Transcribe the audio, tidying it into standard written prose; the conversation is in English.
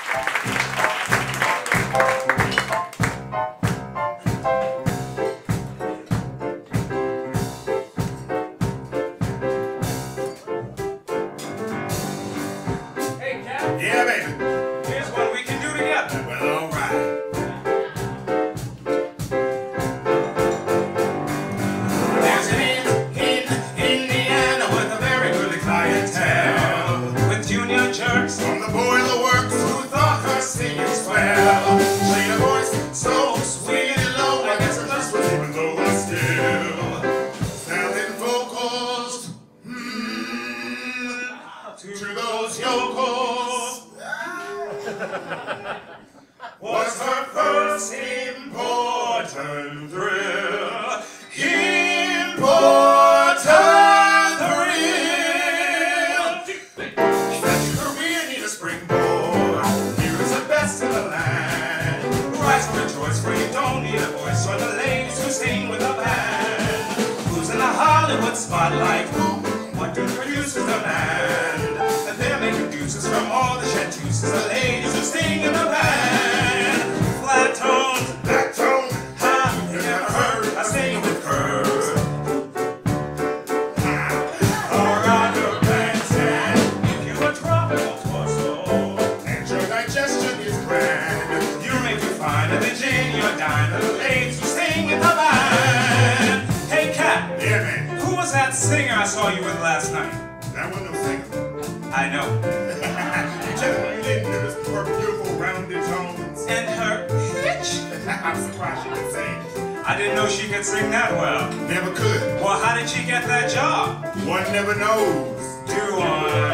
Yeah, baby. Here's what we can do together. Well, all right. There's an inn in Indiana with a very goodly clientele, with junior jerks from the boiler works who thought her singing swell. Played a voice so sweet and low, I guess her voice was even lower still. Sounding vocals to those yokels. Was her first important thrill. Important thrill. That your career need a springboard. Here is the best in the land. Rise and rejoice, for you don't need a voice. For the ladies who sing with a band. Who's in the Hollywood spotlight? What do producers demand? And they're making deuces from all the chanteuses. The ladies who sing in the band. Flat tones, back tone, ha, you never heard I sing with curves. Or on your bandstand, if you a tropical torso, and your digestion is grand, you make you fine at the gin, you're dying. The ladies who sing in the band. Hey, Cat. Yeah, man. Who was that singer I saw you with last night? That wasn't no singer. I know. You just didn't notice her beautiful rounded tones. And her pitch. I'm surprised she could sing. I didn't know she could sing that well. Never could. Well, how did she get that job? One never knows. Do I?